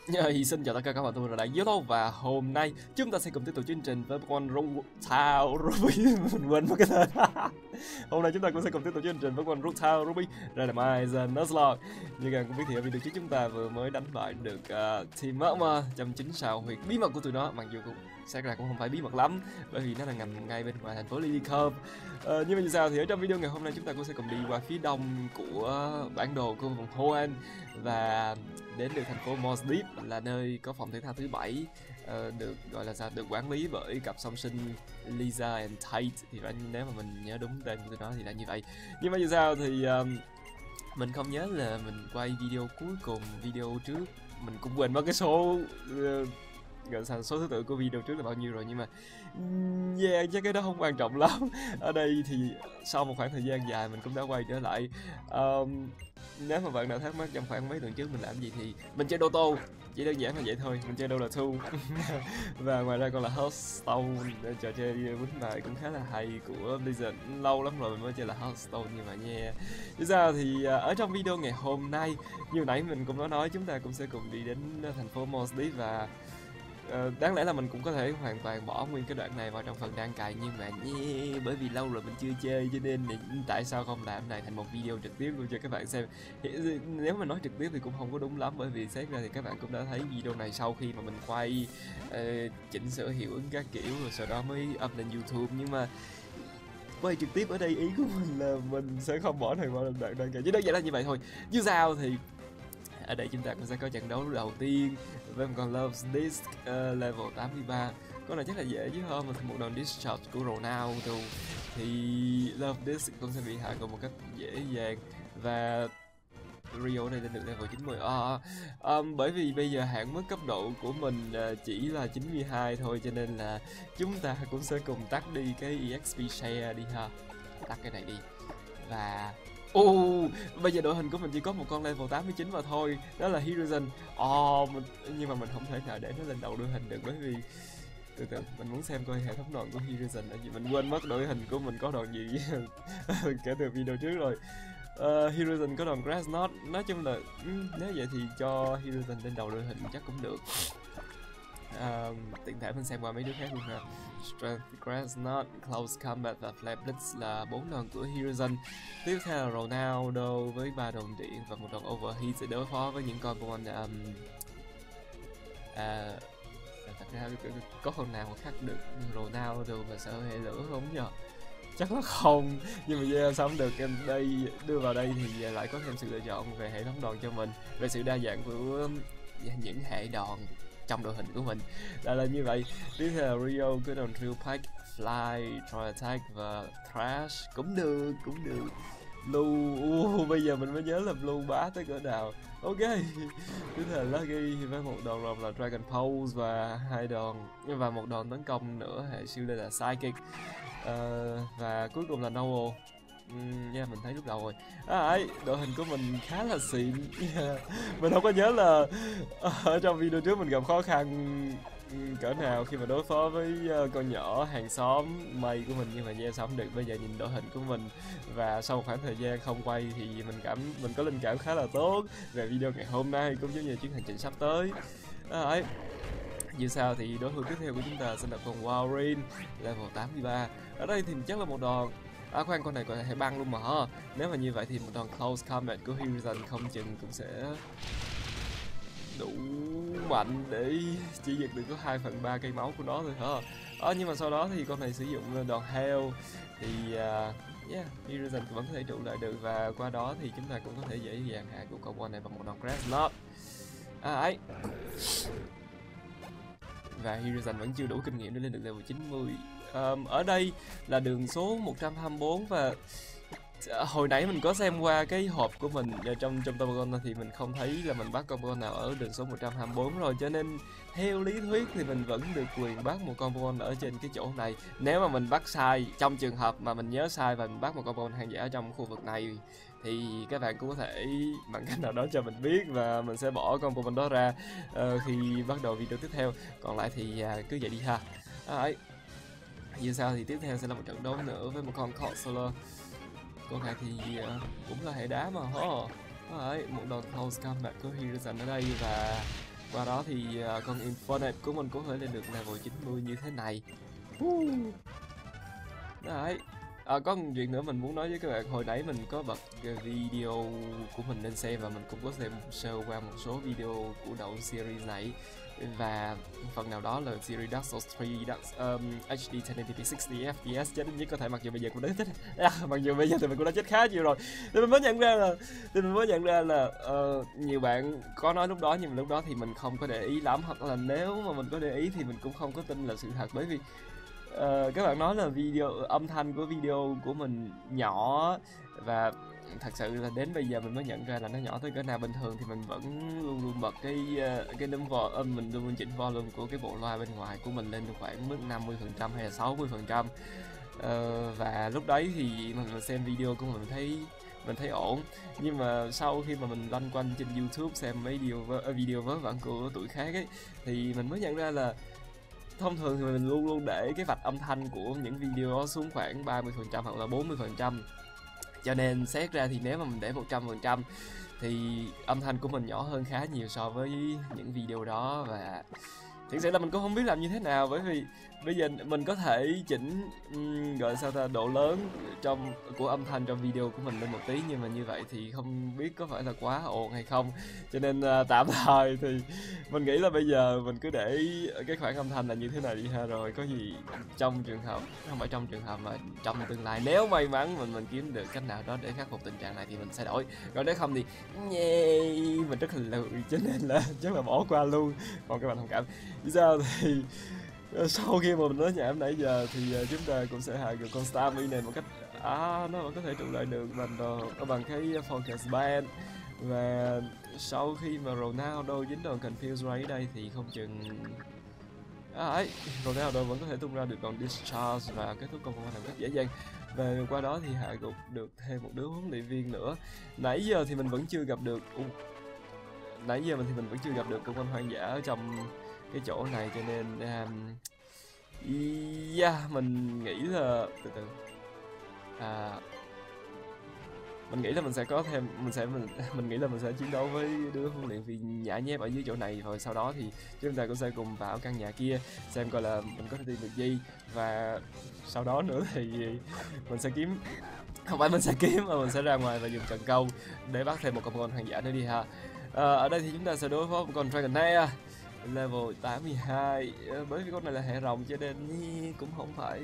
Xin chào tất cả các bạn, tôi là Đại Yellow và hôm nay chúng ta sẽ cùng tiếp tục chương trình với con Rutao Ruby. Mình quên mất cái tên. Hôm nay chúng ta cũng sẽ cùng tiếp tục chương trình với con Rutao Ruby Randomize Nuzlocke. Như các bạn cũng biết thì ở video trước chúng ta vừa mới đánh bại được Team Magma trong 9 sao huyệt bí mật của tụi nó, mặc dù cũng xét ra cũng không phải bí mật lắm bởi vì nó là nằm ngay bên ngoài thành phố Lilycove. Nhưng mà như sao thì ở trong video ngày hôm nay chúng ta cũng sẽ cùng đi qua phía đông của bản đồ của vùng Hoenn và đến được thành phố Mos Deep là nơi có phòng thể thao thứ 7 được gọi là sao, được quản lý bởi cặp song sinh Lisa and Tate, thì nếu mà mình nhớ đúng tên của tụi nó thì là như vậy. Nhưng mà như sao thì mình không nhớ là mình quay video cuối cùng, video trước mình cũng quên mất cái số gọi sao số thứ tự của video trước là bao nhiêu rồi, nhưng mà chắc cái đó không quan trọng lắm. Ở đây thì sau một khoảng thời gian dài mình cũng đã quay trở lại. Nếu mà bạn nào thắc mắc trong khoảng mấy tuần trước mình làm gì thì mình chơi Dota, chỉ đơn giản là vậy thôi, mình chơi Dota 2. Và ngoài ra còn là Hearthstone, trò chơi quýnh bài cũng khá là hay của Blizzard, lâu lắm rồi mình mới chơi là Hearthstone như vậy nha. Bây giờ thì ở trong video ngày hôm nay như nãy mình cũng đã nói, chúng ta cũng sẽ cùng đi đến thành phố Mos Deep và đáng lẽ là mình cũng có thể hoàn toàn bỏ nguyên cái đoạn này vào trong phần đang cài, nhưng mà bởi vì lâu rồi mình chưa chơi cho nên tại sao không làm này thành một video trực tiếp luôn cho các bạn xem. Nếu mà nói trực tiếp thì cũng không có đúng lắm, bởi vì xét ra thì các bạn cũng đã thấy video này sau khi mà mình quay chỉnh sửa hiệu ứng các kiểu rồi sau đó mới up lên YouTube. Nhưng mà quay trực tiếp ở đây ý của mình là mình sẽ không bỏ này vào đoạn đang cài, chỉ đơn giản là như vậy thôi. Như sao thì ở đây chúng ta cũng sẽ có trận đấu đầu tiên với một con Love Disc level 83. Con này chắc là dễ chứ hơn, mà một đòn discharge của Ronaldo thì Love Disc cũng sẽ bị hạ gục một cách dễ dàng. Và Rio này lên được level 90. Bởi vì bây giờ hạn mức cấp độ của mình chỉ là 92 thôi, cho nên là chúng ta cũng sẽ cùng tắt đi cái EXP share đi ha. Tắt cái này đi. Và bây giờ đội hình của mình chỉ có một con level 89 mà thôi, đó là Hiruzen. Nhưng mà mình không thể nào để nó lên đầu đội hình được, bởi vì từ từ mình muốn xem coi hệ thống đòn của Hiruzen là gì. Mình quên mất đội hình của mình có đòn gì kể từ video trước rồi. Hiruzen có đòn Grass Knot. Nói chung là nếu vậy thì cho Hiruzen lên đầu đội hình chắc cũng được. Tiện thể mình xem qua mấy đứa khác luôn ha. Strength, Grass Knot, Close Combat và Flame Blitz là 4 đòn của Hiruzen. Tiếp theo là Ronaldo với 3 đòn điện và một đòn Overheat sẽ đối phó với những con thật ra có con nào khác được Ronaldo mà sợ hệ lửa không nhờ? Chắc là không, nhưng mà yeah, xong được em đây đưa vào đây thì lại có thêm sự lựa chọn về hệ thống đòn cho mình, về sự đa dạng của những hệ đòn trong đội hình của mình. Là như vậy. Tiếp theo là Rio cái đòn Drill Pack, Fly, Try Attack và Thrash cũng được. Blue, bây giờ mình mới nhớ là Blue bá tới cỡ nào. Ok. Tiếp theo là Lucky với một đòn rồng là Dragon Pulse và hai đòn và một đòn tấn công nữa hệ siêu đây là Psychic. Và cuối cùng là Noel. Mình thấy lúc đầu rồi. Đội hình của mình khá là xịn. Mình không có nhớ là ở trong video trước mình gặp khó khăn cỡ nào khi mà đối phó với con nhỏ hàng xóm mày của mình, nhưng mà xong được bây giờ nhìn đội hình của mình và sau một khoảng thời gian không quay thì mình có linh cảm khá là tốt về video ngày hôm nay cũng giống như chuyến hành trình sắp tới. Như sao thì đối thủ tiếp theo của chúng ta sẽ là con Warren level 83. Ở đây thì chắc là một đòn khoan, con này có thể băng luôn mà ha. Nếu mà như vậy thì một đòn Close Combat của Hiruzen không chừng cũng sẽ đủ mạnh để chỉ diệt được có 2/3 cây máu của nó thôi hả. Nhưng mà sau đó thì con này sử dụng đòn Hell thì Hiruzen vẫn có thể trụ lại được, và qua đó thì chúng ta cũng có thể dễ dàng hạ của con này bằng một đòn Grass Knot. Và Hiruzen vẫn chưa đủ kinh nghiệm để lên được level 90. Ở đây là đường số 124 và hồi nãy mình có xem qua cái hộp của mình trong Toboggan thì mình không thấy là mình bắt con nào ở đường số 124 rồi, cho nên theo lý thuyết thì mình vẫn được quyền bắt một con ở trên cái chỗ này. Nếu mà mình bắt sai, trong trường hợp mà mình nhớ sai và mình bắt một con hoang dã trong khu vực này thì các bạn cũng có thể bằng cách nào đó cho mình biết và mình sẽ bỏ con Pokemon đó ra khi bắt đầu video tiếp theo. Còn lại thì cứ vậy đi ha. Như sao thì tiếp theo sẽ là một trận đấu nữa với một con Corsola. Con này thì cũng là hệ đá mà một đòn Close Combat của Hiruzen ở đây và Qua đó thì con Infinite của mình có thể lên được level 90 như thế này. Đấy. Có một chuyện nữa mình muốn nói với các bạn, hồi nãy mình có bật video của mình lên xem và mình cũng có xem sơ qua một số video của đầu series này, và phần nào đó là series Dark Souls 3 HD 1080p 60 FPS chết nhất có thể, mặc dù bây giờ cũng đã chết mặc dù bây giờ thì mình cũng đã chết khá nhiều rồi. Thì mình mới nhận ra là nhiều bạn có nói lúc đó, nhưng mà lúc đó thì mình không có để ý lắm, hoặc là nếu mà mình có để ý thì mình cũng không có tin là sự thật, bởi vì các bạn nói là âm thanh của video của mình nhỏ, và thật sự là đến bây giờ mình mới nhận ra là nó nhỏ tới cỡ nào. Bình thường thì mình vẫn luôn luôn bật cái núm âm, mình luôn luôn chỉnh volume của cái bộ loa bên ngoài của mình lên được khoảng mức 50% hay là 60%. Và lúc đấy thì mình xem video của mình thấy ổn, nhưng mà sau khi mà mình loanh quanh trên YouTube xem mấy video vớ vẩn của tuổi khác ấy, thì mình mới nhận ra là thông thường thì mình luôn luôn để cái vạch âm thanh của những video đó xuống khoảng 30% hoặc là 40%. Cho nên xét ra thì nếu mà mình để 100% thì âm thanh của mình nhỏ hơn khá nhiều so với những video đó. Và thực sự là mình cũng không biết làm như thế nào, bởi vì bây giờ mình có thể chỉnh gọi sao ta, độ lớn của âm thanh trong video của mình lên một tí, nhưng mà như vậy thì không biết có phải là quá ồn hay không. Cho nên tạm thời thì mình nghĩ là bây giờ mình cứ để cái khoảng âm thanh là như thế này đi ha, rồi có gì trong trường hợp, không phải trong trường hợp mà trong tương lai nếu may mắn mình kiếm được cách nào đó để khắc phục tình trạng này thì mình sẽ đổi, còn nếu không thì mình rất là lười, cho nên là chắc là bỏ qua luôn. Còn các bạn thông cảm. Bây giờ thì sau khi mà mình nói nhảm nãy giờ thì chúng ta cũng sẽ hạ được con Starmie này một cách nó vẫn có thể trụ lại được bằng cái Focus Band. Và sau khi mà Ronaldo dính đòn Confuse Ray ở đây thì không chừng Ronaldo vẫn có thể tung ra được đòn Discharge và kết thúc combo một cách dễ dàng. Và qua đó thì hạ gục được thêm một đứa huấn luyện viên nữa. Nãy giờ thì mình vẫn chưa gặp được con quân hoang dã ở trong cái chỗ này, cho nên mình nghĩ là mình nghĩ là mình sẽ có thêm mình nghĩ là mình sẽ chiến đấu với đứa huấn luyện viên nhã nhép ở dưới chỗ này, rồi sau đó thì chúng ta cũng sẽ cùng vào căn nhà kia xem coi là mình có thể tìm được gì, và sau đó nữa thì mình sẽ kiếm, không phải mình sẽ kiếm mà mình sẽ ra ngoài và dùng trận câu để bắt thêm một con hoang dã nữa đi ha. Ở đây thì chúng ta sẽ đối phó một con Dragonair level 82, bởi vì con này là hệ rồng cho nên cũng không phải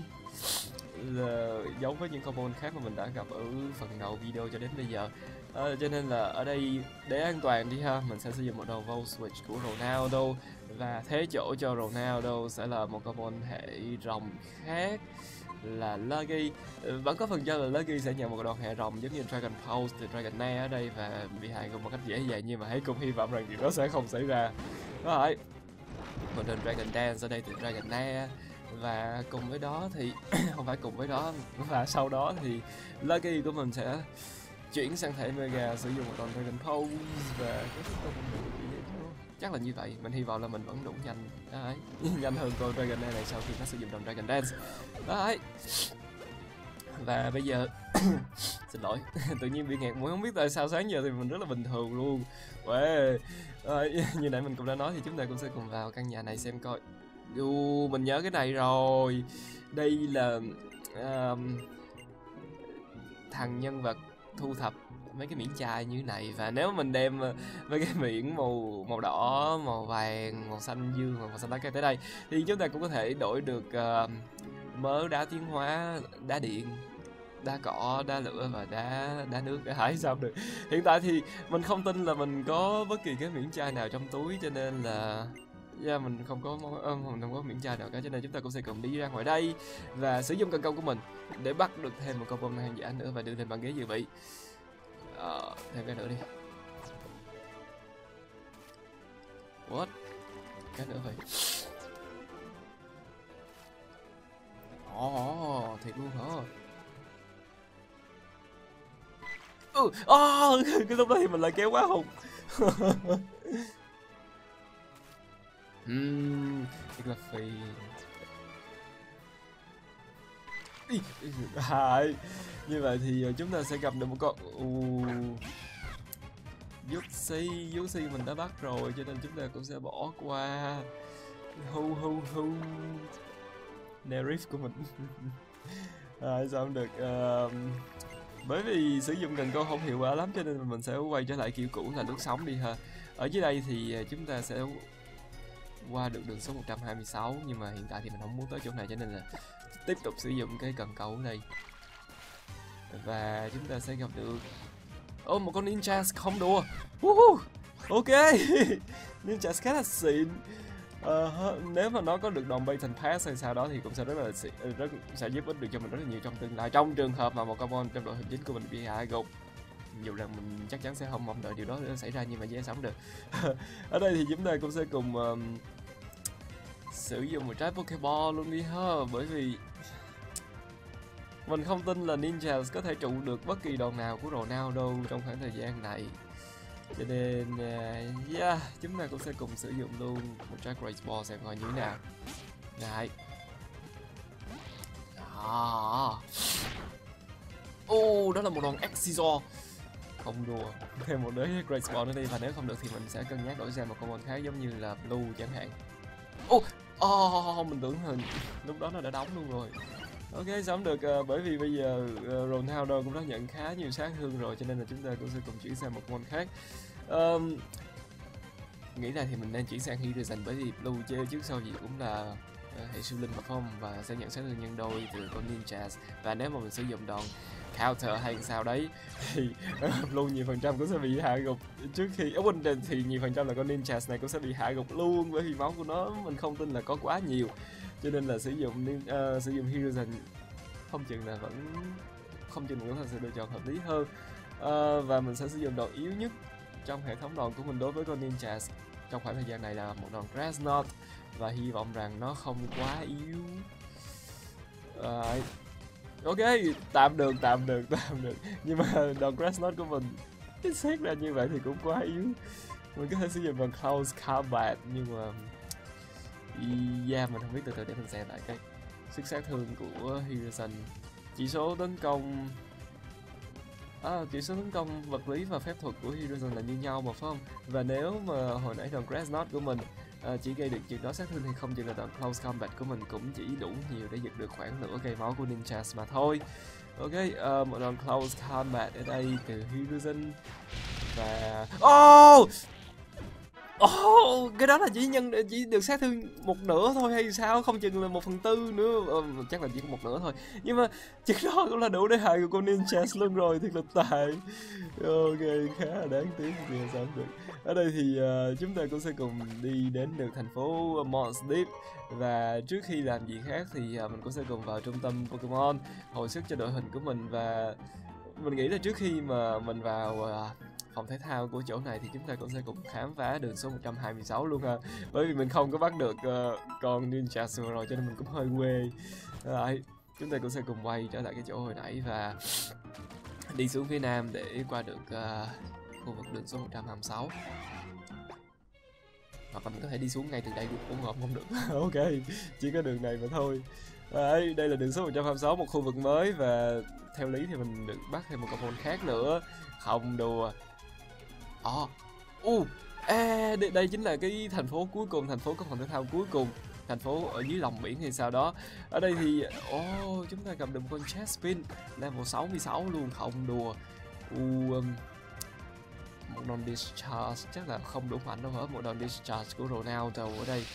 là giống với những combo khác mà mình đã gặp ở phần đầu video cho đến bây giờ. Cho nên là ở đây để an toàn đi ha, mình sẽ sử dụng một đầu Volt Switch của Ronaldo, và thế chỗ cho Ronaldo sẽ là một combo hệ rồng khác là Lucky. Vẫn có phần cho là Lucky sẽ nhận một đòn hệ rồng giống như Dragon Pulse từ Dragonair ở đây và bị hại một cách dễ dàng, nhưng mà hãy cùng hy vọng rằng điều đó sẽ không xảy ra. Đó rồi, một đòn Dragon Dance ở đây từ Dragonair, và cùng với đó thì không phải cùng với đó, và sau đó thì Lucky của mình sẽ chuyển sang thể Mega, sử dụng một đòn Dragon Pulse và kết thúc công chắc là như vậy. Mình hy vọng là mình vẫn đủ nhanh đấy, nhanh hơn con Dragon này sau khi nó sử dụng đòn Dragon Dance đấy. Và bây giờ xin lỗi tự nhiên bị nghẹt mũi, không biết tại sao sáng giờ thì mình rất là bình thường luôn. Như nãy mình cũng đã nói thì chúng ta cũng sẽ cùng vào căn nhà này xem coi. Mình nhớ cái này rồi, đây là thằng nhân vật thu thập mấy cái miệng chai như thế này, và nếu mình đem mấy cái miệng màu đỏ, màu vàng, màu xanh dương và màu xanh lá cây tới đây thì chúng ta cũng có thể đổi được mớ đá tiến hóa, đá điện, đá cỏ, đá lửa và đá nước để hải sao được. Hiện tại thì mình không tin là mình có bất kỳ cái miếng chai nào trong túi, cho nên là mình không có miếng chai nào cả, cho nên chúng ta cũng sẽ cùng đi ra ngoài đây và sử dụng cần câu của mình để bắt được thêm một con bom hoang dã nữa và đưa lên bàn ghế dự bị. Thêm cái nữa đi. What? Cái nữa vậy. Thiệt luôn hả? Cái lúc đó thì mình lại kéo quá hùng. Thật là phiền. Như vậy thì chúng ta sẽ gặp được một con Yuxi mình đã bắt rồi cho nên chúng ta cũng sẽ bỏ qua hu Nerif của mình. Sao không được, bởi vì sử dụng cần câu không hiệu quả lắm cho nên mình sẽ quay trở lại kiểu cũ là lướt sóng đi ha. Ở dưới đây thì chúng ta sẽ qua được đường số 126, nhưng mà hiện tại thì mình không muốn tới chỗ này cho nên là tiếp tục sử dụng cái cần câu ở đây. Và chúng ta sẽ gặp được một con ninja không đùa. Ok. Ninja khá là xịn. Nếu mà nó có được đòn Baton Pass hay sao đó thì cũng sẽ rất sẽ giúp ích được cho mình rất là nhiều trong tương lai, trong trường hợp mà một con trong đội hình chính của mình bị hạ gục. Dù rằng mình chắc chắn sẽ không mong đợi điều đó xảy ra nhưng mà dễ sống được. Ở đây thì chúng ta cũng sẽ cùng sử dụng một trái Pokeball luôn đi ha, bởi vì mình không tin là Ninja có thể trụ được bất kỳ đòn nào của Ronaldo trong khoảng thời gian này. Cho nên chúng ta cũng sẽ cùng sử dụng luôn một trái Great Ball xem coi như thế nào. Đấy. Đó là một đòn Excisor. Không đùa. Thêm một đứa Great Ball nữa đi, và nếu không được thì mình sẽ cân nhắc đổi sang một con môn khác giống như là Blue chẳng hạn. Mình tưởng hình lúc đó nó đã đóng luôn rồi. Ok, sống được, bởi vì bây giờ Ronaldo cũng đã nhận khá nhiều sát thương rồi cho nên là chúng ta cũng sẽ cùng chuyển sang một môn khác. Nghĩ là thì mình nên chuyển sang Hiruzen, bởi vì Blue chơi trước sau gì cũng là hệ siêu linh mà không, và sẽ nhận sát thương nhân đôi từ con Ninja. Và nếu mà mình sử dụng đòn counter hay sao đấy thì Blue nhiều phần trăm cũng sẽ bị hạ gục trước khi thì nhiều phần trăm là con Ninja này cũng sẽ bị hạ gục luôn, bởi vì máu của nó mình không tin là có quá nhiều, cho nên là sử dụng Hiruzen không chừng là vẫn sẽ lựa chọn hợp lý hơn. Và mình sẽ sử dụng đòn yếu nhất trong hệ thống đòn của mình đối với con Ninja trong khoảng thời gian này là một đòn Grass Knot, và hy vọng rằng nó không quá yếu. Ok, tạm được. Nhưng mà đòn Grass Knot của mình xét ra như vậy thì cũng quá yếu. Mình có thể sử dụng đòn Close Combat, nhưng mà mình không biết, từ từ để mình xem lại cái sức sát thương của Hiruzen. Chỉ số tấn công vật lý và phép thuật của Hiruzen là như nhau mà phải không? Và nếu mà hồi nãy đòn Grass Knot của mình chỉ gây được chừng đó sát thương thì không chừng là đòn Close Combat của mình cũng chỉ đủ nhiều để giật được khoảng nửa cây máu của Ninja mà thôi. Ok, một đòn Close Combat ở đây từ Hiruzen. Và cái đó là chỉ được sát thương một nửa thôi hay sao? Không chừng là 1/4 nữa, chắc là chỉ có một nửa thôi. Nhưng mà chừng đó cũng là đủ để hại của con Ninja luôn rồi, thiệt là tệ. Ok, khá là đáng tiếc thì sao được. Ở đây thì chúng ta cũng sẽ cùng đi đến được thành phố Mons Deep. Và trước khi làm gì khác thì mình cũng sẽ cùng vào trung tâm Pokemon hồi sức cho đội hình của mình. Và mình nghĩ là trước khi mà mình vào phòng thể thao của chỗ này thì chúng ta cũng sẽ cùng khám phá đường số 126 luôn ha. Bởi vì mình không có bắt được con Ninja vừa rồi cho nên mình cũng hơi quê. Chúng ta cũng sẽ cùng quay trở lại cái chỗ hồi nãy và đi xuống phía nam để qua được khu vực đường số 126. Hoặc là mình có thể đi xuống ngay từ đây cũng không được. Ok, chỉ có đường này mà thôi. Đây là đường số 126, một khu vực mới, và theo lý thì mình được bắt thêm một con môn khác nữa. Không đùa. Đây chính là cái thành phố cuối cùng, thành phố có phòng thể thao cuối cùng, thành phố ở dưới lòng biển hay sao đó. Ở đây thì chúng ta gặp được một con Chespin level 66 luôn, không đùa. Một đòn Discharge chắc là không đủ mạnh đâu hả? Một đòn Discharge của Ronaldo ở đây.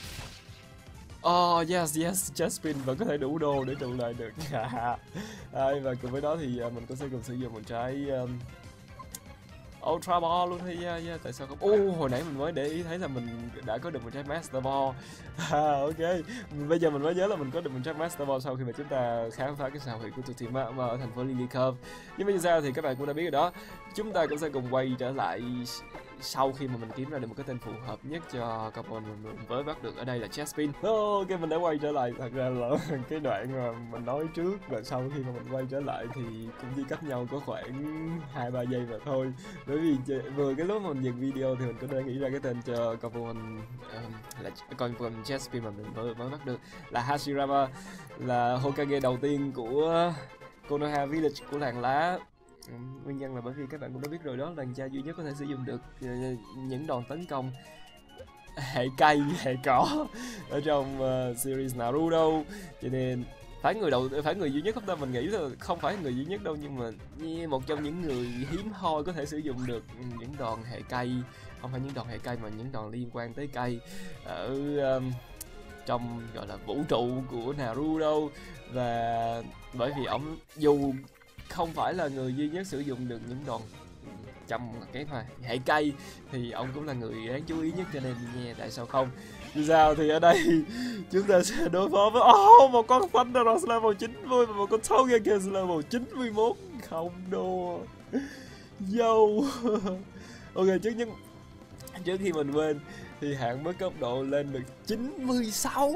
Yes, Chespin vẫn có thể đủ đồ để trụ lại được. Và cùng với đó thì mình cũng sẽ cùng sử dụng một trái Ultra Ball luôn hay tại sao không? Hồi nãy mình mới để ý thấy là mình đã có được một trái Master Ball. Ok, bây giờ mình mới nhớ là mình có được một trái Master Ball sau khi mà chúng ta khám phá cái sao huyệt của Tsushima ở thành phố Lily Cove. Nhưng bây giờ thì các bạn cũng đã biết rồi đó. Chúng ta cũng sẽ cùng quay trở lại sau khi mà mình kiếm ra được một cái tên phù hợp nhất cho Capon mình mới bắt được ở đây là Chespin. Ok, mình đã quay trở lại. Thật ra là cái đoạn mà mình nói trước và sau khi mà mình quay trở lại thì cũng chỉ cách nhau có khoảng 2-3 giây mà thôi. Bởi vì vừa cái lúc mà mình dừng video thì mình cũng đã nghĩ ra cái tên cho Capon là con Chespin mà mình mới bắt được là Hashirama, là Hokage đầu tiên của Konoha Village của làng lá. Nguyên nhân là bởi vì các bạn cũng đã biết rồi, đó là cha duy nhất có thể sử dụng được những đòn tấn công hệ cây, hệ cỏ ở trong series Naruto, cho nên phải người duy nhất không ta, mình nghĩ là không phải người duy nhất đâu, nhưng mà một trong những người hiếm hoi có thể sử dụng được những đòn hệ cây, không phải những đòn hệ cây mà những đòn liên quan tới cây ở trong gọi là vũ trụ của Naruto. Và bởi vì ông dù không phải là người duy nhất sử dụng được những đòn trong cái hệ cây thì ông cũng là người đáng chú ý nhất, cho nên nghe tại sao không. Dù sao thì ở đây chúng ta sẽ đối phó với một con Thunderous level 90 và một con Togekiss level 91. Không đùa. Yo. Ok, trước khi mình quên thì hạng mới cấp độ lên được 96.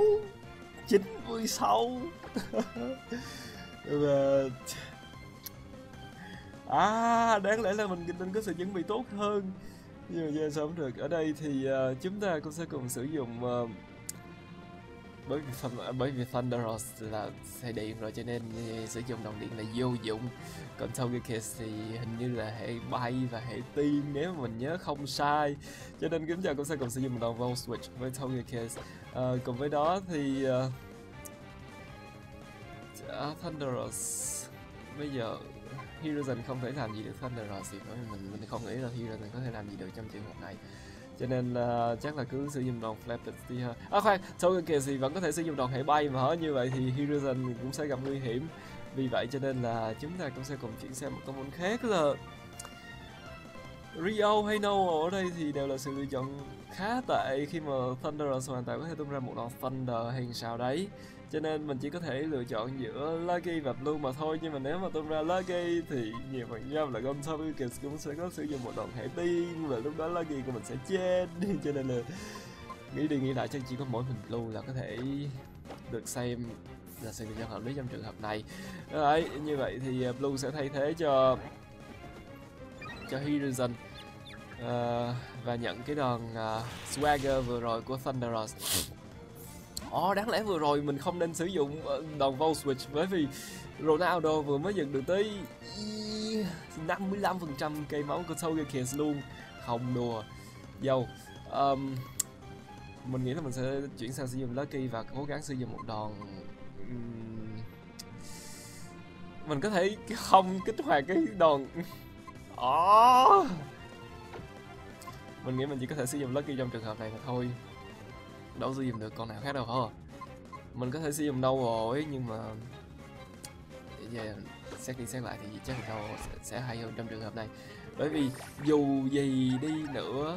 Và đáng lẽ là mình có sự chuẩn bị tốt hơn, nhưng mà giờ sao không được. Ở đây thì chúng ta cũng sẽ cùng sử dụng bởi vì Thunderous là xe điện rồi, cho nên sử dụng đòn điện là vô dụng. Còn Togekiss thì hình như là hệ bay và hệ tim nếu mà mình nhớ không sai, cho nên chúng ta cũng sẽ cùng sử dụng đòn Volt Switch với Togekiss. Cùng với đó thì Thunderous bây giờ Hiruzen không thể làm gì được Thunderous thì mình không nghĩ là Hiruzen có thể làm gì được trong trường hợp này, cho nên chắc là cứ sử dụng đòn Flapped đi ha. Khoan, Togekiss thì vẫn có thể sử dụng đòn hệ bay mà hả, như vậy thì Hiruzen cũng sẽ gặp nguy hiểm. Vì vậy cho nên là chúng ta cũng sẽ cùng chuyển sang một câu môn khác là Rio hay Noah. Ở đây thì đều là sự lựa chọn khá tệ khi mà Thunderous hoàn toàn có thể tung ra một đòn Thunder hay sao đấy, cho nên mình chỉ có thể lựa chọn giữa Lucky và Blue mà thôi. Nhưng mà nếu mà tung ra Lucky thì nhiều phần trăm là con Togekiss cũng sẽ có sử dụng một đòn hệ tiên và lúc đó Lucky của mình sẽ chết. Cho nên là nghĩ đi nghĩ lại chắc chỉ có mỗi mình Blue là có thể được xem là sự lựa chọn hợp lý trong trường hợp này. Đấy, như vậy thì Blue sẽ thay thế cho Hiruzen và nhận cái đòn Swagger vừa rồi của Thunderous. Đáng lẽ vừa rồi mình không nên sử dụng đòn Volt Switch, bởi vì Ronaldo vừa mới nhận được tới 55% cây máu của Togekiss luôn. Không đùa. Mình nghĩ là mình sẽ chuyển sang sử dụng Lucky và cố gắng sử dụng một đòn mình có thể không kích hoạt cái đòn mình nghĩ mình chỉ có thể sử dụng Lucky trong trường hợp này mà thôi, đâu sử dụng được con nào khác đâu hả. Mình có thể sử dụng đâu rồi, nhưng mà giờ xét đi xét lại thì chắc là đâu sẽ hay hơn trong trường hợp này, bởi vì dù gì đi nữa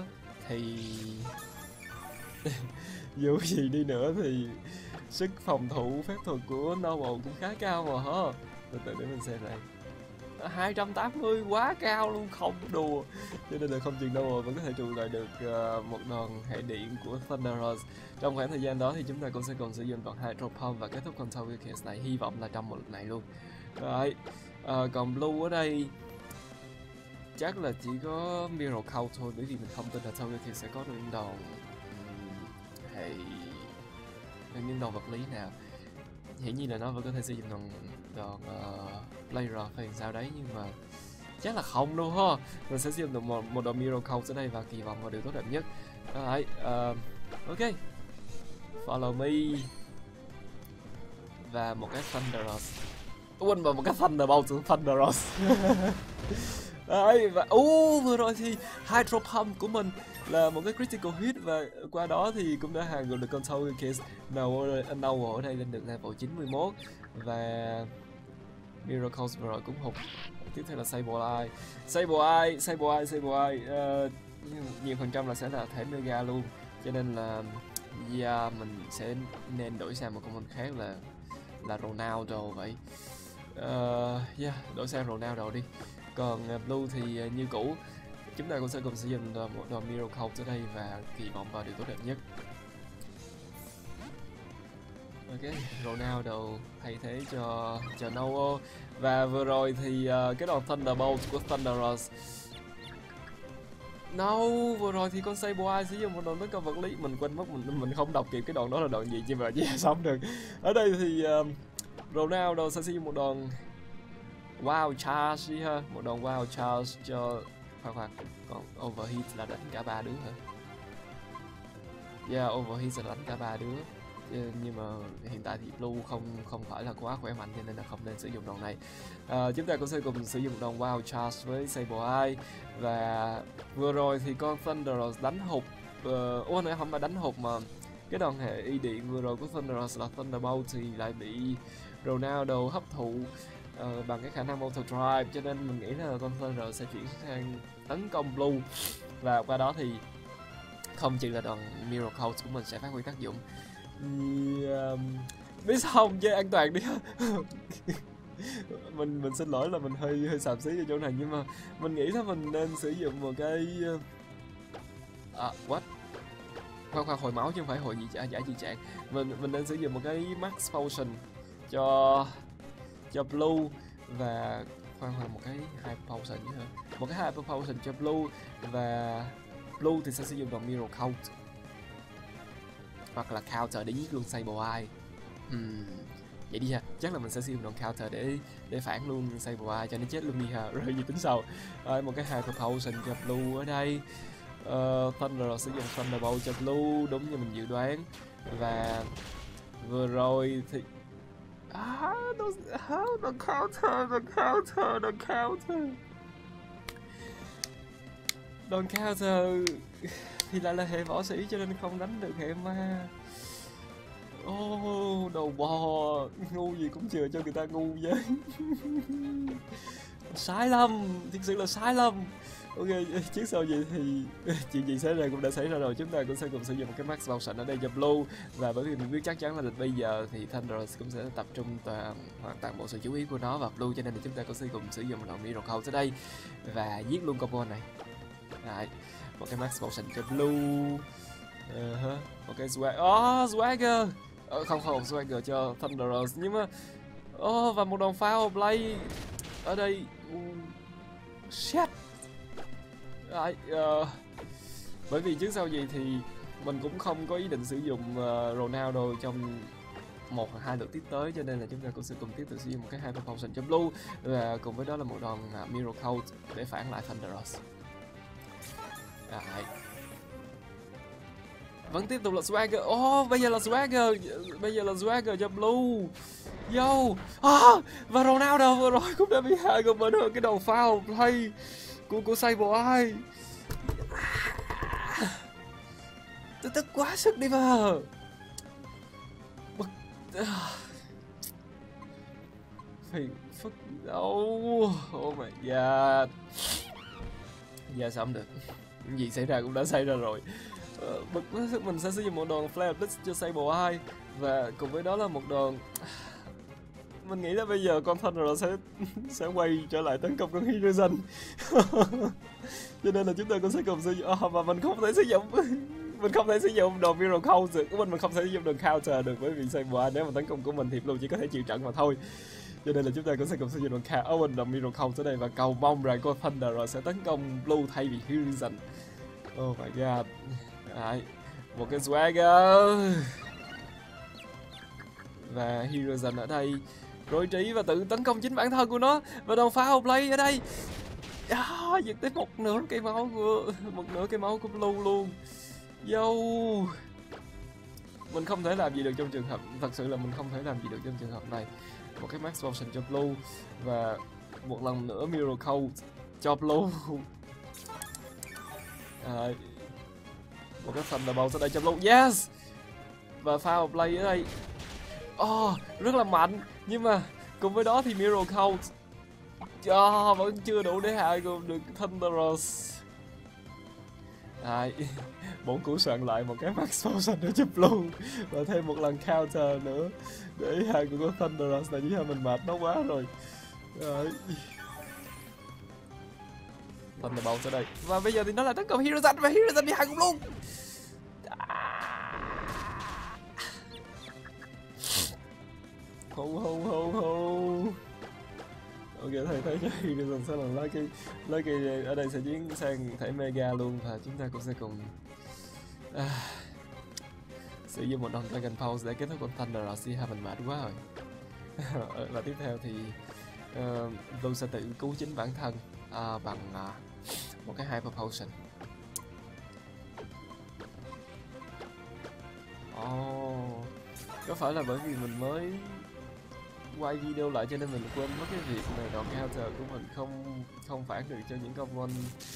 thì sức phòng thủ phép thuật của Noble cũng khá cao mà hả. Từ từ để mình xem lại, 280 quá cao luôn, không đùa, cho nên là không chừng đâu vẫn có thể trụ lại được một đòn hệ điện của Thunderous. Trong khoảng thời gian đó thì chúng ta cũng sẽ còn sử dụng đòn Hydro Pump và kết thúc con Togekiss này, hy vọng là trong một lần này luôn. Rồi, còn Blue ở đây chắc là chỉ có Miracle Coat thôi, bởi vì mình không tin là Togekiss sẽ có được những đòn những đòn vật lý nào. Hiển nhiên là nó vẫn có thể sử dụng đòn Player hay sao đấy, nhưng mà chắc là không đâu ha. Mình sẽ sử dụng được một đòn Miracle Coat ở đây và kỳ vọng vào điều tốt đẹp nhất. Đấy, ok, follow me và một cái Thunderous, quên, vào một cái Thunderbolt của Thunderous. Đấy, và vừa rồi thì Hydro Pump của mình là một cái critical hit, và qua đó thì cũng đã hàng gồm được con Togekiss Noah ở đây lên được level 91 và Miracles vừa rồi cũng hụt. Tiếp theo là Sableye, nhiều phần trăm là sẽ là thể Mega luôn, cho nên là mình sẽ nên đổi sang một con khác là Ronaldo vậy. Đổi sang Ronaldo đi. Còn Blue thì như cũ chúng ta cũng sẽ cùng sử dụng một đòn Miracle Coat ở đây và kỳ vọng vào điều tốt đẹp nhất. Ok, Ronaldo thay thế cho Noah. Và vừa rồi thì cái đòn Thunderbolt của Thunderous. Vừa rồi thì con Sableye sử dụng một đòn tấn công vật lý, mình quên mất, mình không đọc kịp cái đòn đó là đòn gì, nhưng mà xong được. Ở đây thì Ronaldo sẽ sử dụng một đòn Wow charge đi ha, một đòn wow charge cho khoan còn overheat là đánh cả ba đứa hả? Yeah, overheat là đánh cả ba đứa. Nhưng mà hiện tại thì Blue không phải là quá khỏe mạnh cho nên là không nên sử dụng đòn này. Chúng ta cũng sẽ cùng sử dụng đòn wow charge với Sableye. Và vừa rồi thì con Thunderous đánh hụt không phải đánh hụt mà cái đòn hệ y điện vừa rồi của Thunderous là Thunderbolt thì lại bị Ronaldo hấp thụ bằng cái khả năng Auto Drive, cho nên mình nghĩ là con Thunderous sẽ chuyển sang tấn công Blue, và qua đó thì không chỉ là đòn Miracle Coat của mình sẽ phát huy tác dụng. Biết sao không, chơi an toàn đi. mình xin lỗi là mình hơi xàm xí ở chỗ này, nhưng mà mình nghĩ là mình nên sử dụng một cái what khoan hồi máu chứ không phải hồi giải dị trạng. Mình nên sử dụng một cái Max Potion cho Blue, và khoan một cái Hyper Potion nữa hả? Một cái Hyper Potion cho Blue, và Blue thì sẽ sử dụng đòn Miracle Coat hoặc là counter để giết luôn Sableye. Vậy đi ha, chắc là mình sẽ sử dụng đòn counter để phản luôn Sableye cho nó chết luôn đi ha, rồi gì tính sau. Một cái Hyper Potion cho Blue ở đây. Thunder sử dụng Thunderbolt cho Blue đúng như mình dự đoán. Và vừa rồi thì the counter. Đòn counter thì lại là hệ võ sĩ cho nên không đánh được hệ ma. Đầu bò, ngu gì cũng chừa cho người ta ngu với. Sai lầm, thực sự là sai lầm. Ok, trước sau gì thì chuyện gì xảy ra cũng đã xảy ra rồi. Chúng ta cũng sẽ cùng sử dụng cái Max Potion ở đây cho Blue. Và bởi vì mình biết chắc chắn là bây giờ thì Thunderous cũng sẽ tập trung hoàn toàn bộ sự chú ý của nó vào Blue, cho nên là chúng ta cũng sẽ cùng sử dụng một đòn Miracle Coat ở đây và giết luôn combo này. Đấy, một cái Max Potion cho Blue. Một cái Swagger. Không Swagger cho Thunderous, nhưng mà và một đòn Foul Play ở đây. Shit. Đấy, bởi vì trước sau gì thì mình cũng không có ý định sử dụng Ronaldo trong 1 hoặc 2 lượt tiếp tới, cho nên là chúng ta cũng sẽ cùng tiếp tục sử dụng một cái Hyper Potion cho Blue, và cùng với đó là một đòn Miracle Coat để phản lại Thunderous. Đấy. Vẫn tiếp tục là Swagger. Bây giờ là Swagger cho Blue. Và Ronaldo vừa rồi cũng đã bị hại của mình hơn cái đầu foul play của Sableye. Tôi tức quá sức đi vào. Phiền phức đâu. Oh my god. Giờ sao không được. Những gì xảy ra cũng đã xảy ra rồi. Bực quá sức mình sẽ sử dụng một đòn Flare Blitz cho Sableye, và cùng với đó là một đòn. Mình nghĩ là bây giờ con Thunder sẽ quay trở lại tấn công con Hiruzen. Cho nên là chúng ta cũng sẽ cùng sử dụng và mình không thể sử dụng đòn Miracle Coat được của mình không thể sử dụng đòn counter được, bởi vì Sableye nếu mà tấn công của mình thì Blue chỉ có thể chịu trận mà thôi. Cho nên là chúng ta cũng sẽ cùng sử dụng đòn Miracle Coat ở đây và cầu mong rằng con Thunder sẽ tấn công Blue thay vì Hiruzen. Oh my god. Đấy, một cái Swagger. Và Hiruzen ở đây rối trí và tự tấn công chính bản thân của nó, và đòn Foul Play ở đây diệt tới một nửa cây máu của Blue luôn. Mình không thể làm gì được trong trường hợp, thật sự là mình không thể làm gì được trong trường hợp này. Một cái Max Potion cho Blue và một lần nữa Miracle Coat cho Blue. Một cái Thunderbolt ở đây cho Blue. Yes. Và Foul Play ở đây rất là mạnh, nhưng mà cùng với đó thì Miracle Coat vẫn chưa đủ để hại được Thunderous. Bổn củ soạn lại một cái Max Potion để cho Blue và thêm một lần counter nữa để hại của con Thunderous này, chứ mình mệt nó quá rồi. Thunderbolt ở đây, và bây giờ thì nó là tấn công Hiruzen, và Hiruzen bị hại cùng luôn. Hù. Ok, thấy cái Hiruzen sẽ là lấy cái ở đây sẽ chuyển sang thể Mega luôn, và chúng ta cũng sẽ cùng sử dụng một đòn Dragon Pulse để kết thúc con Thunderous. Mình mệt quá rồi. Và tiếp theo thì Blue sẽ tự cứu chính bản thân bằng một cái Hyper Potion. Có phải là bởi vì mình mới quay video lại cho nên mình quên mất cái việc này đòn counter của mình không phản được cho những con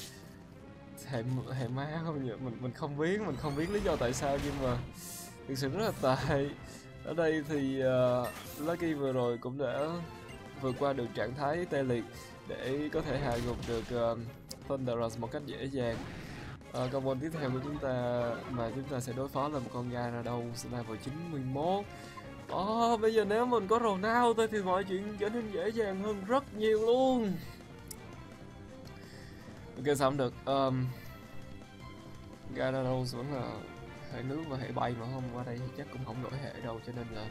hệ má không nhỉ? Mình không biết lý do tại sao, nhưng mà thực sự rất là tệ. Ở đây thì Lucky vừa rồi cũng đã vượt qua được trạng thái tê liệt để có thể hạ gục được Thunderous một cách dễ dàng. Combo tiếp theo của chúng ta sẽ đối phó là một con Gyarados level 91. Bây giờ nếu mình có Ronaldo thì mọi chuyện trở nên dễ dàng hơn rất nhiều luôn. Ok, sao không được. Gyarados vẫn là hệ nước và hệ bay mà không qua đây thì chắc cũng không đổi hệ đâu, cho nên là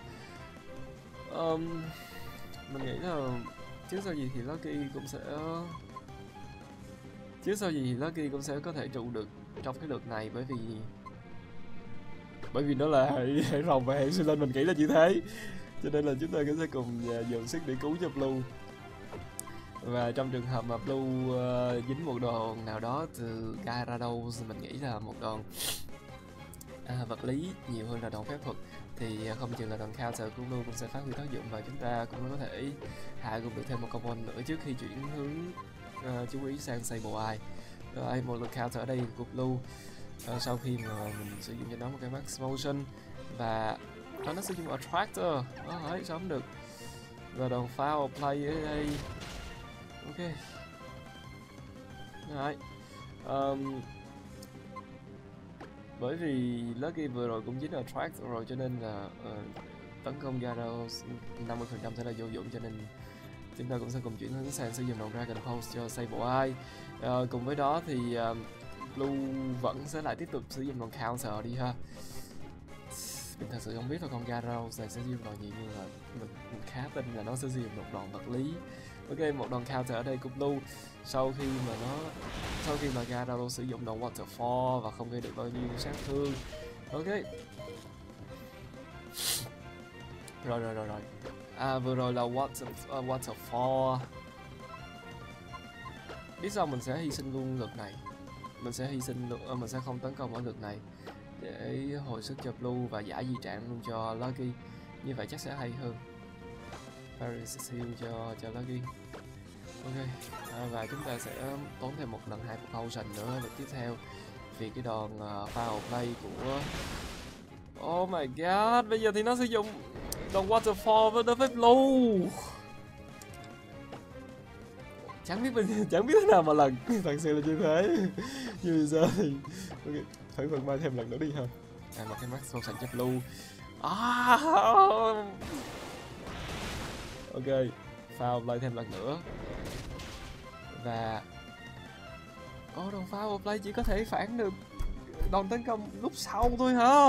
mình nghĩ là trước sau gì thì Lucky cũng sẽ có thể trụ được trong cái lượt này, bởi vì nó là hệ rồng và hệ siêu lên, mình nghĩ là như thế, cho nên là chúng ta cũng sẽ cùng dồn sức để cứu cho Blue. Và trong trường hợp mà Blue dính một đòn nào đó từ Gyarados, mình nghĩ là một đòn vật lý nhiều hơn là đòn phép thuật, thì không chừng là đòn counter của Blue cũng sẽ phát huy tác dụng và chúng ta cũng có thể hạ gục được thêm một combo nữa trước khi chuyển hướng chú ý sang Sableye. Rồi, một lượt counter ở đây của Blue sau khi mà mình sử dụng cho nó một cái Max Motion và nó sử dụng Attractor. Sao không được. Và đòn Foul Play ở đây. Ok. Rồi. Bởi vì Lucky vừa rồi cũng dính Attract rồi, cho nên là tấn công Gyarados 50% sẽ là vô dụng, cho nên chúng ta cũng sẽ cùng chuyển hướng sang sử dụng đòn Dragon Pulse cho Sableye. Cùng với đó thì Blue vẫn sẽ lại tiếp tục sử dụng đòn counter đi ha. Mình thật sự không biết là con Gyarados này sẽ sử dụng đòn gì, nhưng mà mình khá tin là nó sẽ sử dụng một đòn vật lý. Ok, một đòn counter ở đây của Blue sau khi mà Gyarados sử dụng đòn Waterfall và không gây được bao nhiêu sát thương. Ok. Rồi. Vừa rồi là Waterfall. Biết sao mình sẽ hy sinh luôn lượt này. Mình sẽ không tấn công ở lượt này để hồi sức cho Blue và giải di trạng luôn cho Lucky. Như vậy chắc sẽ hay hơn. Paris heal cho Lucky. Ok, và chúng ta sẽ tốn thêm một lần 2 potion nữa lượt tiếp theo vì cái đòn Foul Play của... Oh my god, bây giờ thì nó sử dụng đòn Waterfall với đối với Blue. Chẳng biết thế nào mà lần thật sự là như thế. Như giờ thì okay, phải phần mai thêm lần nữa đi ha. Một cái Max Potion cho Blue. Ok, Foul Play thêm lần nữa. Và đòn Foul Play chỉ có thể phản được đòn tấn công lúc sau thôi hả?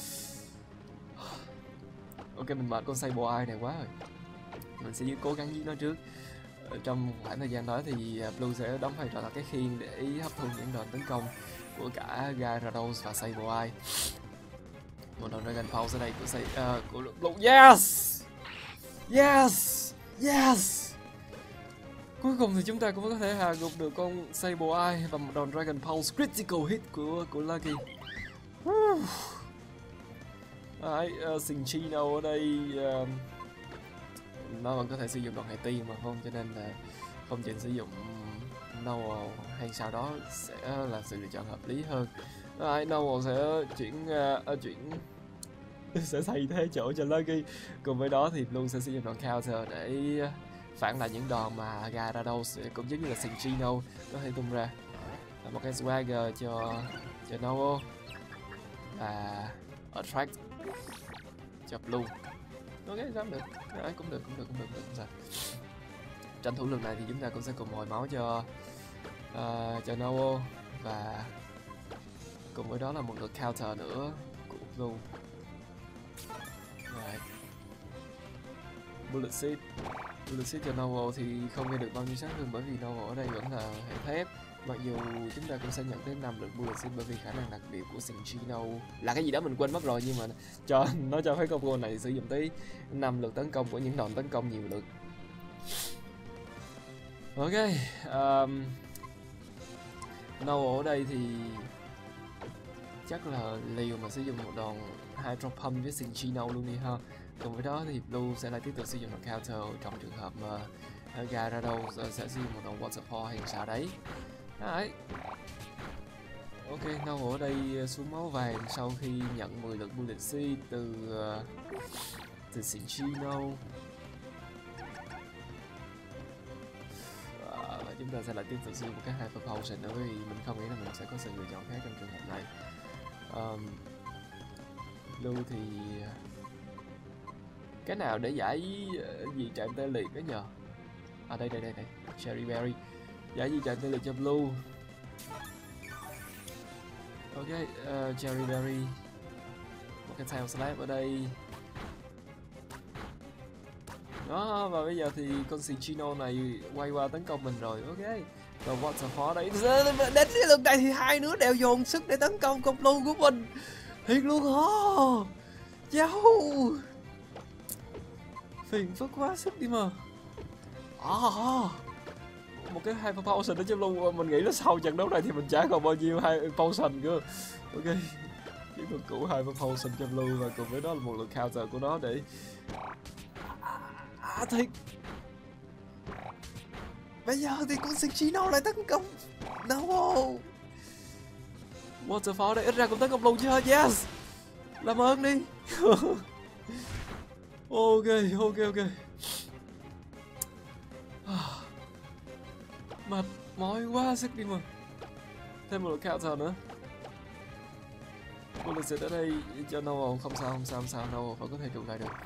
Ok, mình mệt con Sableye này quá rồi. Mình sẽ cố gắng giết nó trước. Trong khoảng thời gian đó thì Blue sẽ đóng vai trò là cái khiên để hấp thu những đòn tấn công của cả Gyarados và Sableye. Một đòn Dragon Pulse ở đây của Blue. Yes! Cuối cùng thì chúng ta cũng có thể hạ gục được con Sableye và một đòn Dragon Pulse critical hit của Lucky. Cinccino ở đây nó vẫn có thể sử dụng đòn hệ tiên mà không, cho nên là không chừng sử dụng Noel hay sau đó sẽ là sự lựa chọn hợp lý hơn. Noel sẽ sẽ thay thế chỗ cho Lucky. Cùng với đó thì Blue sẽ sử dụng đòn counter để phản lại những đòn mà Gyarados cũng giống như là Cinccino có thể tung ra. Một cái Swagger cho Noel và Attract cho Blue. Ok, dám được. Đấy, cũng được rồi. Tranh thủ lượt này thì chúng ta cũng sẽ cùng hồi máu cho Noel và cùng với đó là một lượt counter nữa của Blue. Right. Bullet Seed cho Noel thì không gây được bao nhiêu sát thương bởi vì Noel ở đây vẫn là hệ thép. Mặc dù chúng ta cũng sẽ nhận tới 5 lượt Bullet Seed bởi vì khả năng đặc biệt của Cinccino là cái gì đó mình quên mất rồi, nhưng mà nó cho phép combo này sử dụng tới 5 lượt tấn công của những đòn tấn công nhiều lượt. Ok, Nâu ở đây thì chắc là liều mà sử dụng một đòn Hydro Pump với Cinccino luôn đi ha. Cùng với đó thì Blue sẽ lại tiếp tục sử dụng một counter trong trường hợp mà Gyarados sẽ sử dụng một đòn Waterfall hay sao đấy. Đấy. Ok, Nâu ở đây xuống máu vàng sau khi nhận 10 lượt Bullet Seed từ Cinccino. Và chúng ta sẽ lại tiếp tục sử dụng các Hyper Potion nữa, vì mình không nghĩ là mình sẽ có sự lựa chọn khác trong trường hợp này. Blue thì cái nào để giải gì trạng tê liệt đó nhờ? À đây, Cherry Berry. Giải gì trạng tê liệt cho Blue. Ok, Cherry Berry. Một cái Tail Slap ở đây. Đó, và bây giờ thì con Cinccino này quay qua tấn công mình rồi. Ok, và Waterfall đấy. Đến cái lượt này thì hai đứa đều dồn sức để tấn công con Blue của mình. Thiệt luôn hả? Dâu phiền phức quá, sức đi mà. Một cái Hyper Potion đó chứ luôn. Mình nghĩ là sau trận đấu này thì mình chả còn bao nhiêu Hyper Potion cơ. Ok, chiến thuật cũ Hyper Potion cho Blue, và cùng với đó là một lượt counter của nó để thiệt. Bây giờ thì con Cinccino lại tấn công. No, Waterfall đây ít ra cũng tấn công Blue chứ. Yes, làm ơn đi. Ok. Mệt mỏi quá, sức đi mà. Thêm một lượt counter nữa. Một lượt xịt ở đây cho Noah. Không sao, Noah vẫn có thể trụ lại được.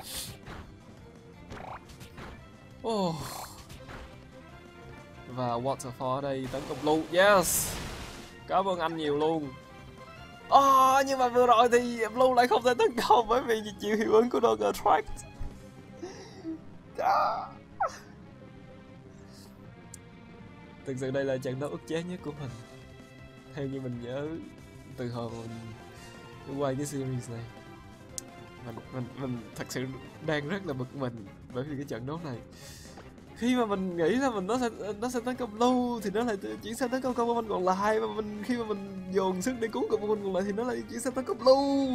Và Waterfall ở đây tấn công Blue. Yes, cảm ơn anh nhiều luôn. Nhưng mà vừa rồi thì Blue lại không thể tấn công bởi vì chịu hiệu ứng của Dogger Track. Thực sự đây là trận đấu ức chế nhất của mình, theo như mình nhớ từ hồi mình quay cái series này. Mình thật sự đang rất là bực mình bởi vì cái trận đấu này. Khi mà mình nghĩ là nó sẽ tấn công Blue thì nó lại chuyển sang tấn công Pokemon còn lại, và khi mà mình dồn sức để cứu Pokemon còn lại thì nó lại chuyển sang tấn công Blue.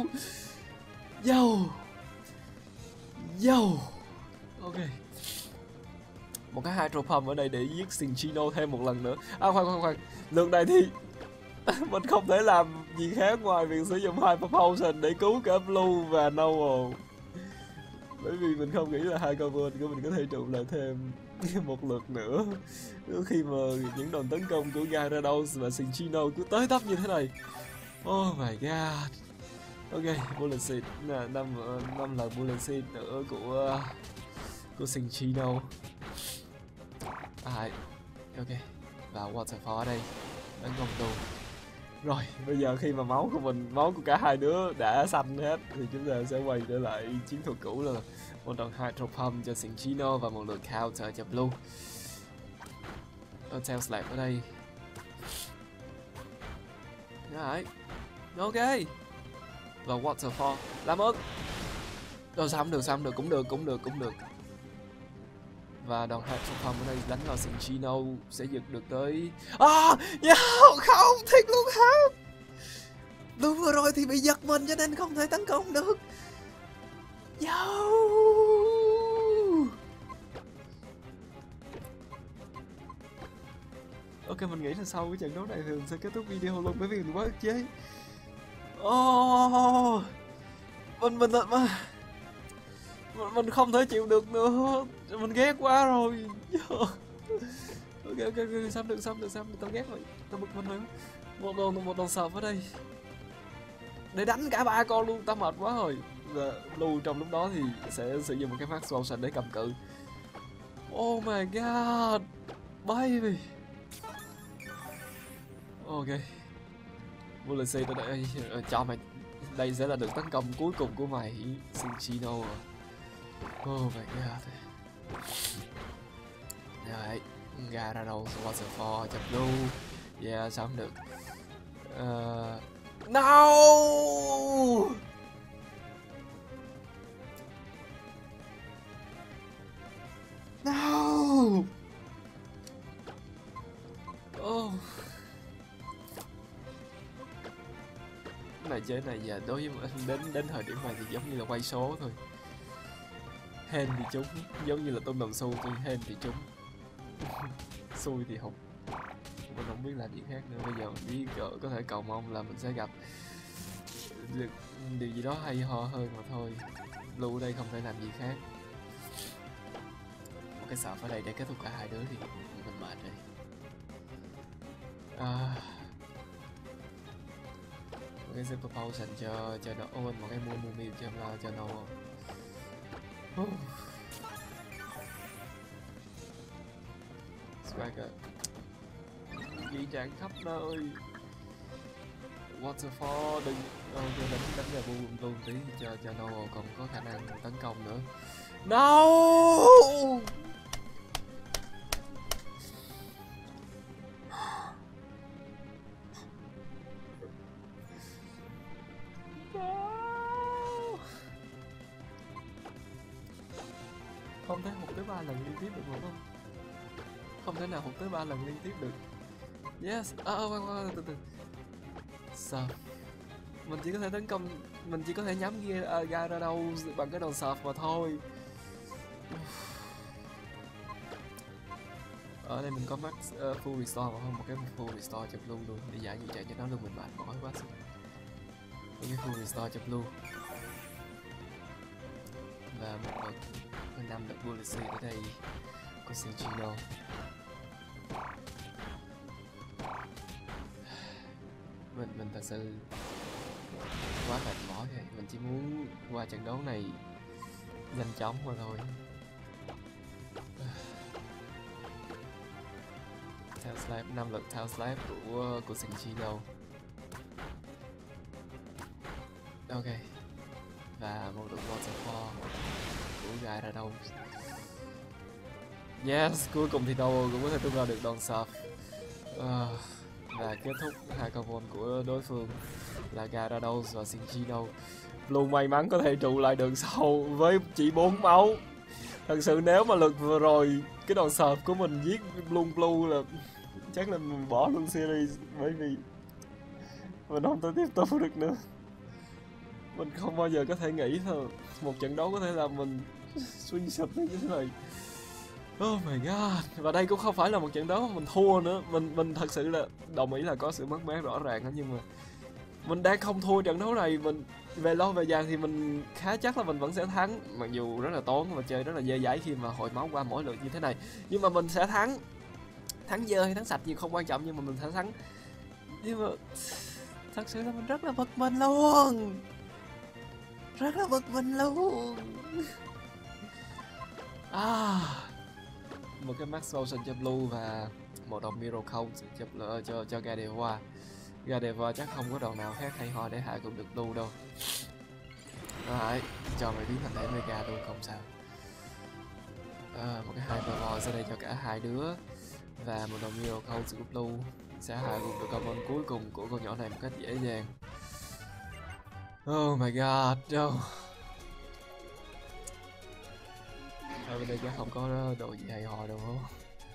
Yo. Ok. Một cái Hydro Pump ở đây để giết Cinccino thêm một lần nữa. Khoan. Lượt này thì mình không thể làm gì khác ngoài việc sử dụng Hyper Potion để cứu cả Blue và Noel. Bởi vì mình không nghĩ là hai cover của mình có thể trụ lại thêm một lượt nữa khi mà những đòn tấn công của Gyarados và Cinccino cứ tới tấp như thế này. Oh my god. Ok, Bullet Seed, 5 lần Bullet Seed nữa của Cinccino. Ok, và Waterfall ở đây tấn công luôn. Rồi, bây giờ khi mà máu của cả hai đứa đã xanh hết thì chúng ta sẽ quay trở lại chiến thuật cũ là một đòn Hydro Pump cho Cinccino và một lượt counter cho Blue. Tail Slap ở đây. Rồi, ok. Và Waterfall, làm ơn. Rồi sao không được, cũng được. Và đòn Hydro Pump ở đây đánh vào Cinccino sẽ giật được tới. Không, thiệt luôn hả? Đúng vừa rồi thì bị giật mình cho nên không thể tấn công được. Ok, mình nghĩ là sau cái trận đấu này thì mình sẽ kết thúc video luôn bởi vì mình quá ức chế. Mình không thể chịu được nữa. Mình ghét quá rồi. Ok, xong được, tao ghét rồi. Tao bực mình rồi. Một đòn sợp ở đây để đánh cả ba con luôn, tao mệt quá rồi. Và Blue trong lúc đó thì sẽ sử dụng một cái Max Potion để cầm cự. Oh my god, baby. Ok, Bullet Seed ở đây cho mày. Đây sẽ là đợt tấn công cuối cùng của mày, Cinccino. Oh my god. Rồi, Gyarados, Waterfall, chập Blue. Yeah, sao không được. No. Cái này chơi này giờ đối với đến thời điểm này thì giống như là quay số thôi. Hên thì trúng, giống như là tôm đồng xu thôi, hên thì trúng. Xui thì không. Mình không biết làm gì khác nữa. Bây giờ mình chỉ có thể cầu mong là mình sẽ gặp được điều gì đó hay ho hơn mà thôi. Blue ở đây không thể làm gì khác. Một cái sọp ở đây để kết thúc cả hai đứa thì mình mệt rồi. Một cái super potion cho nó ôn, một cái mua meal cho nó Swagger ghi trạng khắp nơi. Waterfall đừng đánh vào luôn tí cho nó còn có khả năng tấn công nữa. No! Không thể hụt tới 3 lần liên tiếp được đúng không? Không thể nào hụt tới 3 lần liên tiếp được. Yes, khoan, từ. Sao? Mình chỉ có thể tấn công, mình chỉ có thể nhắm gai ra đâu bằng cái đòn sợp mà thôi. Ở đây mình có max full restore mà không, một cái full restore cho blue luôn để giải như chạy cho nó luôn, mình mệt mỏi quá. Một cái full restore cho blue và một đợt 5 đợt bullet seed ở đây có Senchino. Mình thật sự quá mệt mỏi rồi, mình chỉ muốn qua trận đấu này nhanh chóng mà thôi. Tail slap, 5 lượt tail slap của Senchino. Ok. Và một lượt waterfall của gai ra đâu. Yes, cuối cùng thì Noah cũng có thể tung ra được đòn sập. Và kết thúc hai combo của đối phương là Gyarados và Senchino. Blue may mắn có thể trụ lại đường sau với chỉ 4 máu. Thật sự nếu mà lượt vừa rồi cái đòn sợp của mình giết Blue là chắc là mình bỏ luôn series, bởi vì mình không thể tiếp tục được nữa. Mình không bao giờ có thể nghĩ là một trận đấu có thể làm mình suy sụp như thế này. Oh my god. Và đây cũng không phải là một trận đấu mà mình thua nữa. Mình thật sự là đồng ý là có sự mất mát rõ ràng đó, nhưng mà mình đang không thua trận đấu này. Mình về lâu về dài thì mình khá chắc là mình vẫn sẽ thắng, mặc dù rất là tốn và chơi rất là dơ giấy khi mà hồi máu qua mỗi lượt như thế này, nhưng mà mình sẽ thắng. Thắng dơ hay thắng sạch gì không quan trọng, nhưng mà mình sẽ thắng. Nhưng mà thật sự là mình rất là bực mình luôn, rất là bực mình luôn. Một cái max potion cho blue và một đồng miracle coat cho Gardevoir. Gardevoir chắc không có đòn nào khác hay ho để hạ cũng được blue đâu. Đấy, cho mày biến thành thể mega luôn không sao. Một cái hyper voice ở đây cho cả hai đứa và một đồng miracle coat của blue sẽ hạ gục được combo cuối cùng của con nhỏ này một cách dễ dàng. Oh my god, no. Ở bên đây chắc không có đồ gì hay ho đâu không?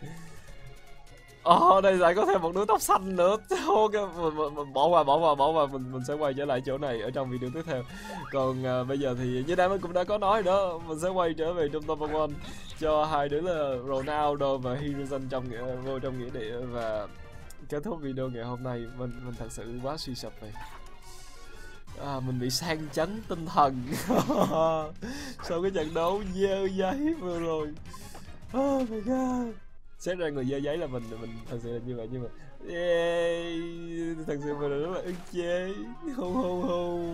Đây lại có thêm một đứa tóc xanh nữa. Mình bỏ qua, mình sẽ quay trở lại chỗ này ở trong video tiếp theo. Còn bây giờ thì như Nam cũng đã có nói đó, mình sẽ quay trở về trung tâm Pokemon cho hai đứa là Ronaldo và Hiruzen vô trong nghĩa địa và kết thúc video ngày hôm nay. Mình thật sự quá suy sụp rồi. Mình bị sang chấn tinh thần sau cái trận đấu dơ giấy vừa rồi. Oh my god. Xét ra người dơ giấy là mình thật sự là như vậy, nhưng mà thật sự mình rất là ức chế. Không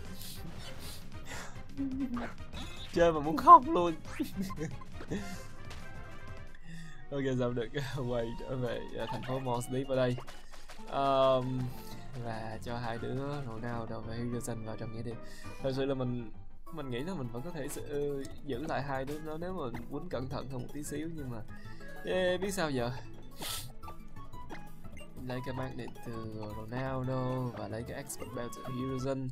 chơi mà muốn khóc luôn. Ok, sao được quay trở về thành phố Mos Deep ở đây. Và cho hai đứa Ronaldo và Hiruzen vào trong nghĩa địa. Thật sự là mình nghĩ là mình vẫn có thể giữ lại hai đứa nó nếu mà quýnh cẩn thận hơn một tí xíu, nhưng mà biết sao giờ. Lấy cái magnet từ Ronaldo và lấy cái expert belt từ Hiruzen.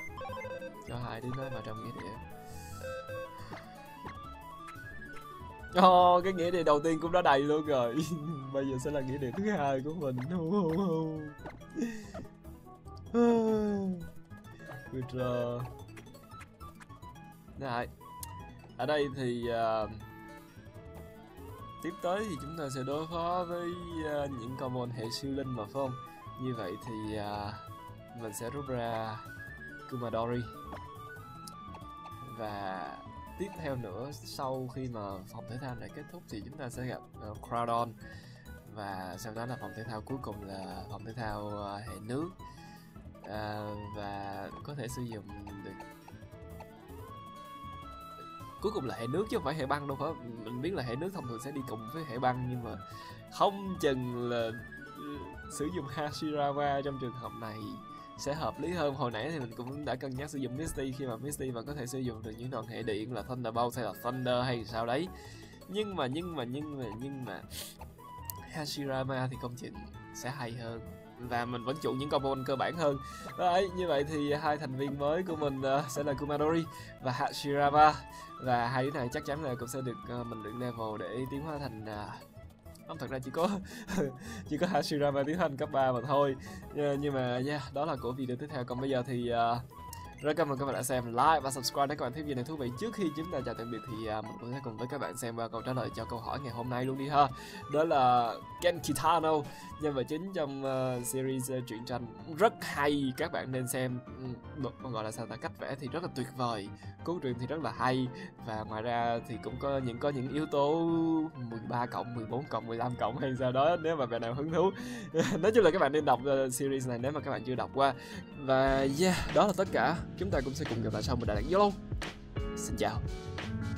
Cho hai đứa nó vào trong nghĩa địa. Cái nghĩa địa đầu tiên cũng đã đầy luôn rồi. Bây giờ sẽ là nghĩa địa thứ hai của mình. Rồi. Ở đây thì tiếp tới thì chúng ta sẽ đối phó với những con môn hệ siêu linh mà phải không? Như vậy thì mình sẽ rút ra Kumadori. Và tiếp theo nữa, sau khi mà phòng thể thao này kết thúc thì chúng ta sẽ gặp Crowdon. Và sau đó là phòng thể thao cuối cùng là phòng thể thao hệ nước. Và có thể sử dụng được, cuối cùng là hệ nước chứ không phải hệ băng đâu phải. Mình biết là hệ nước thông thường sẽ đi cùng với hệ băng, nhưng mà không chừng là sử dụng Hashirama trong trường hợp này sẽ hợp lý hơn. Hồi nãy thì mình cũng đã cân nhắc sử dụng Misty, khi mà Misty vẫn có thể sử dụng được những đòn hệ điện là Thunderbolt hay là Thunder hay sao đấy. Nhưng mà Hashirama thì công trình sẽ hay hơn, và mình vẫn chuộng những combo cơ bản hơn. Đấy, như vậy thì hai thành viên mới của mình sẽ là Kumadori và Hashirama. Và hai đứa này chắc chắn là cũng sẽ được mình luyện level để tiến hóa thành không, thật ra chỉ có Hashirama tiến hành cấp 3 mà thôi. Nhưng mà đó là của video tiếp theo. Còn bây giờ thì rất cảm ơn các bạn đã xem, like và subscribe để các bạn thấy video này thú vị. Trước khi chúng ta chào tạm biệt thì mình cũng sẽ cùng với các bạn xem câu trả lời cho câu hỏi ngày hôm nay luôn đi ha. Đó là Ken Kitano, nhân vật chính trong series truyện tranh rất hay, các bạn nên xem. Gọi là sao ta, cách vẽ thì rất là tuyệt vời, cốt truyện thì rất là hay, và ngoài ra thì cũng có những yếu tố 13 cộng, 14 cộng, 15 cộng hay sao đó nếu mà bạn nào hứng thú. Nói chung là các bạn nên đọc series này nếu mà các bạn chưa đọc qua. Và đó là tất cả. Chúng ta cũng sẽ cùng gặp lại sau một đại đẳng YOLO. Xin chào.